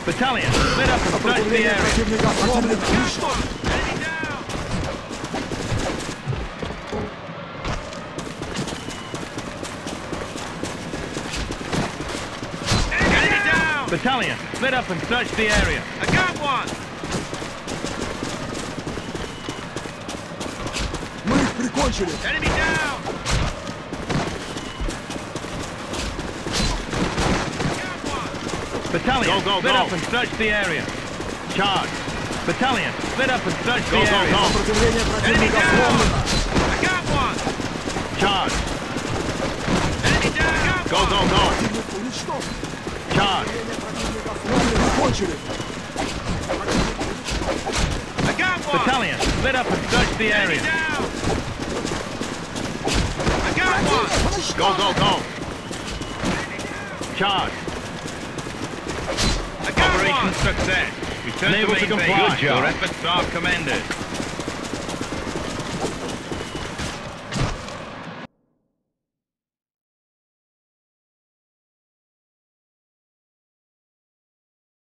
Battalion, split up and search the area. Enemy down! Battalion, split up and search the area. I got one! Мы их прикончили! Enemy down! Battalion, split up and search the area. Charge. Battalion, split up and search the area. Сопротивление противника сломлено! I got one! Charge. Enemy down! Go, go, go. Противник уничтожен! Charge. Противника сломлено! Прикончили! I got one! Battalion, split up and search the Enemy area. down! I got one! Go, go, go. Charge. I got Operation one! success. Return to Unable to main base. comply. Good job. Your efforts are commended.